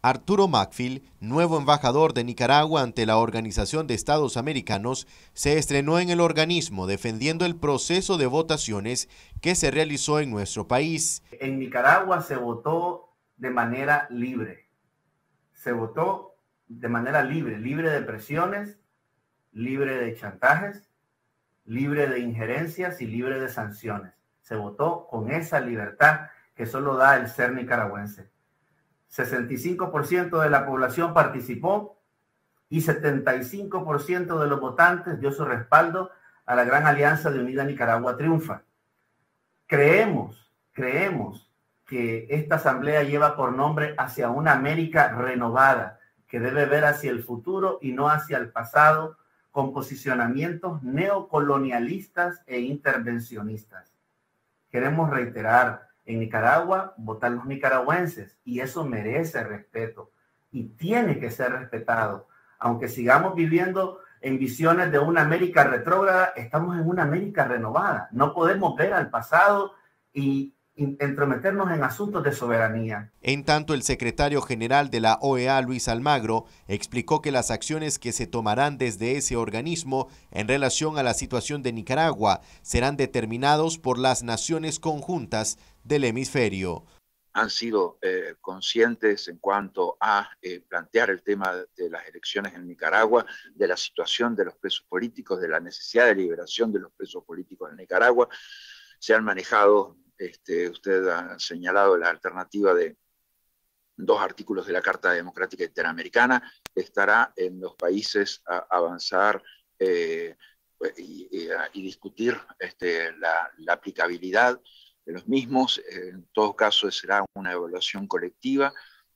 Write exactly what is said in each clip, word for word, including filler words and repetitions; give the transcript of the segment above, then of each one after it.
Arturo Macfield, nuevo embajador de Nicaragua ante la Organización de Estados Americanos, se estrenó en el organismo defendiendo el proceso de votaciones que se realizó en nuestro país. En Nicaragua se votó de manera libre. Se votó de manera libre, libre de presiones, libre de chantajes, libre de injerencias y libre de sanciones. Se votó con esa libertad que solo da el ser nicaragüense. sesenta y cinco por ciento de la población participó y setenta y cinco por ciento de los votantes dio su respaldo a la gran alianza de Unida Nicaragua Triunfa. Creemos, creemos que esta asamblea lleva por nombre hacia una América renovada, que debe ver hacia el futuro y no hacia el pasado, con posicionamientos neocolonialistas e intervencionistas. Queremos reiterar, en Nicaragua votan los nicaragüenses y eso merece respeto y tiene que ser respetado. Aunque sigamos viviendo en visiones de una América retrógrada, estamos en una América renovada. No podemos ver al pasado y entrometernos en asuntos de soberanía. En tanto, el secretario general de la O E A, Luis Almagro, explicó que las acciones que se tomarán desde ese organismo en relación a la situación de Nicaragua serán determinados por las naciones conjuntas del hemisferio. Han sido eh, conscientes en cuanto a eh, plantear el tema de las elecciones en Nicaragua, de la situación de los presos políticos, de la necesidad de liberación de los presos políticos en Nicaragua. Se han manejado, este, usted ha señalado la alternativa de dos artículos de la Carta Democrática Interamericana. Estará en los países a avanzar eh, y, y, y discutir este, la, la aplicabilidad de los mismos. En todo caso será una evaluación colectiva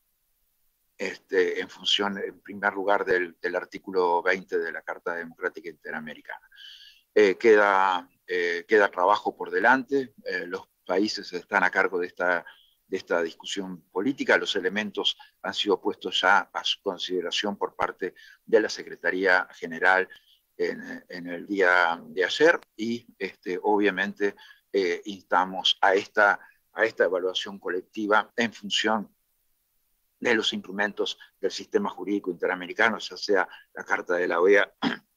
este, en función, en primer lugar, del, del artículo veinte de la Carta Democrática Interamericana. Eh, queda, eh, queda trabajo por delante, eh, los países están a cargo de esta, de esta discusión política, los elementos han sido puestos ya a su consideración por parte de la Secretaría General en, en el día de ayer y este, obviamente Eh, instamos a esta, a esta evaluación colectiva en función de los instrumentos del sistema jurídico interamericano, ya sea la Carta de la O E A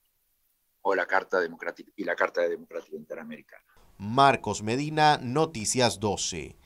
o la Carta Democrática y la Carta de Democrática Interamericana. Marcos Medina, Noticias doce.